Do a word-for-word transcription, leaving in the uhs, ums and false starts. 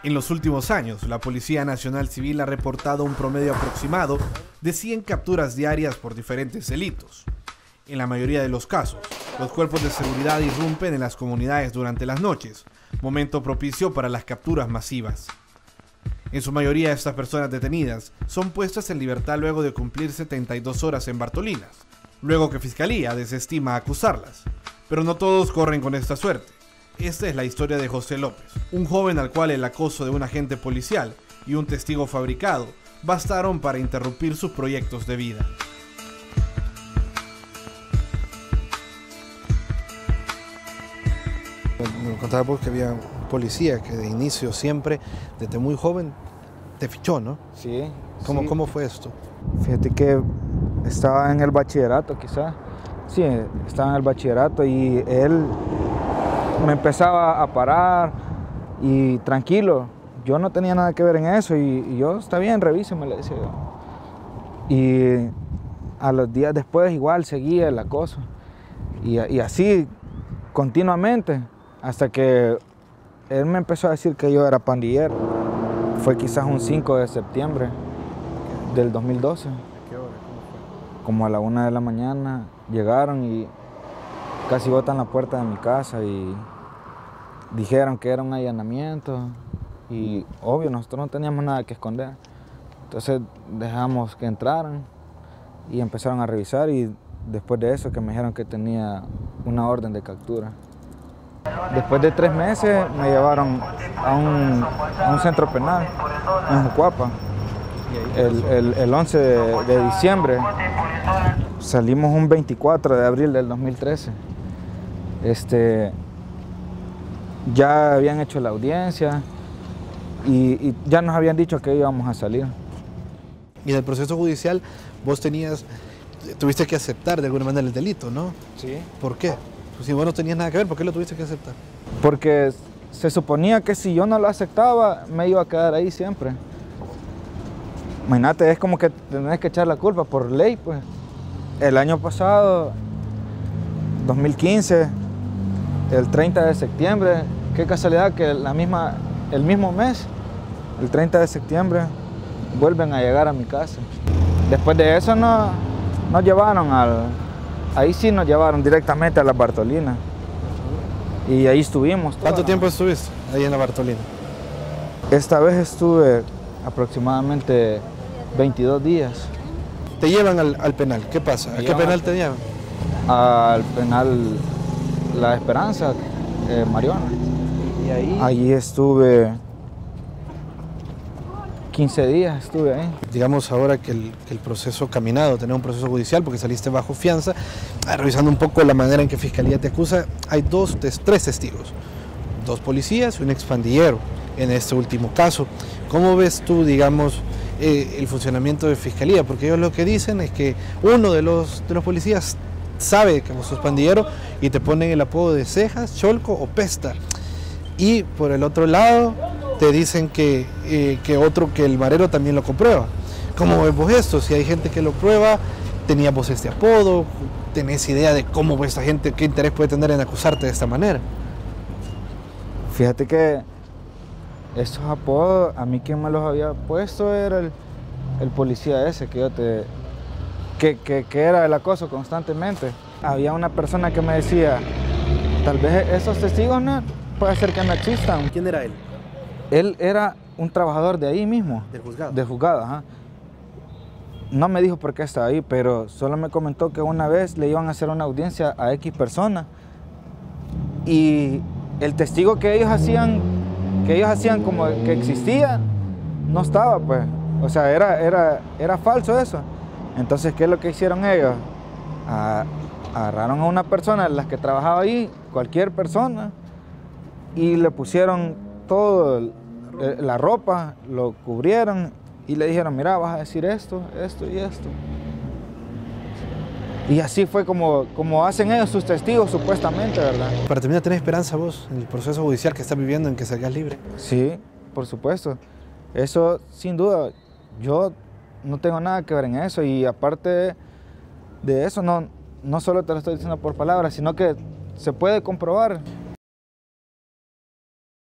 En los últimos años, la Policía Nacional Civil ha reportado un promedio aproximado de cien capturas diarias por diferentes delitos. En la mayoría de los casos, los cuerpos de seguridad irrumpen en las comunidades durante las noches, momento propicio para las capturas masivas. En su mayoría, estas personas detenidas son puestas en libertad luego de cumplir setenta y dos horas en Bartolinas, luego que Fiscalía desestima acusarlas. Pero no todos corren con esta suerte. Esta es la historia de José López, un joven al cual el acoso de un agente policial y un testigo fabricado bastaron para interrumpir sus proyectos de vida. Me contaba vos que había un policía que de inicio siempre, desde muy joven, te fichó, ¿no? Sí. ¿Cómo, sí. ¿Cómo fue esto? Fíjate que estaba en el bachillerato, quizás. Sí, estaba en el bachillerato y él me empezaba a parar y tranquilo, yo no tenía nada que ver en eso y, y yo, está bien, revíseme, le decía yo. Y a los días después igual seguía el acoso y, y así continuamente hasta que él me empezó a decir que yo era pandillero. Fue quizás un cinco de septiembre del dos mil doce. ¿A qué hora? ¿Cómo fue? Como a la una de la mañana llegaron y casi botan la puerta de mi casa y dijeron que era un allanamiento y obvio nosotros no teníamos nada que esconder. Entonces dejamos que entraran y empezaron a revisar y después de eso que me dijeron que tenía una orden de captura. Después de tres meses me llevaron a un, a un centro penal en Jucuapa el, el, el once de, de diciembre. Salimos un veinticuatro de abril del dos mil trece. Este, ya habían hecho la audiencia y, y ya nos habían dicho que íbamos a salir. Y en el proceso judicial vos tenías, tuviste que aceptar de alguna manera el delito, ¿no? Sí. ¿Por qué? Pues si vos no tenías nada que ver, ¿por qué lo tuviste que aceptar? Porque se suponía que si yo no lo aceptaba, me iba a quedar ahí siempre. Imagínate, es como que tenés que echar la culpa por ley, pues. El año pasado, dos mil quince, el treinta de septiembre, qué casualidad que la misma, el mismo mes, el treinta de septiembre, vuelven a llegar a mi casa. Después de eso no, nos llevaron al, ahí sí nos llevaron directamente a la Bartolina. Y ahí estuvimos. ¿Cuánto tiempo estuviste ahí en la Bartolina? Esta vez estuve aproximadamente veintidós días. Te llevan al, al penal, ¿qué pasa? ¿A qué penal te llevan? Al penal La Esperanza, eh, Mariona. ¿Y ahí? Allí estuve quince días, estuve ahí. Digamos ahora que el, que el proceso caminado, tener un proceso judicial porque saliste bajo fianza, revisando un poco la manera en que Fiscalía te acusa, hay dos, tres testigos, dos policías y un expandillero en este último caso. ¿Cómo ves tú, digamos, eh, el funcionamiento de Fiscalía? Porque ellos lo que dicen es que uno de los, de los policías sabe que vos sos pandillero y te ponen el apodo de Cejas, Cholco o Pesta. Y por el otro lado te dicen que, eh, que otro, que el marero también lo comprueba. ¿Cómo ves vos esto? Si hay gente que lo prueba, tenías vos este apodo, tenés idea de cómo esta gente, qué interés puede tener en acusarte de esta manera. Fíjate que esos apodos, a mí quien me los había puesto era el, el policía ese que yo te... Que, que, que era el acoso constantemente. Había una persona que me decía, tal vez esos testigos no, puede ser que no existan. ¿Quién era él? Él era un trabajador de ahí mismo. ¿Del juzgado? Del juzgado, ajá. No me dijo por qué estaba ahí, pero solo me comentó que una vez le iban a hacer una audiencia a X persona y el testigo que ellos hacían, que ellos hacían como que existía, no estaba, pues. O sea, era, era, era falso eso. Entonces, ¿qué es lo que hicieron ellos? Ah, agarraron a una persona de las que trabajaba ahí, cualquier persona, y le pusieron todo, el, la ropa, lo cubrieron y le dijeron, mira, vas a decir esto, esto y esto. Y así fue como, como hacen ellos sus testigos, supuestamente, ¿verdad? Para terminar, ¿tenés esperanza vos en el proceso judicial que estás viviendo en que salgas libre? Sí, por supuesto. Eso, sin duda, yo no tengo nada que ver en eso y aparte de eso, no, no solo te lo estoy diciendo por palabras, sino que se puede comprobar.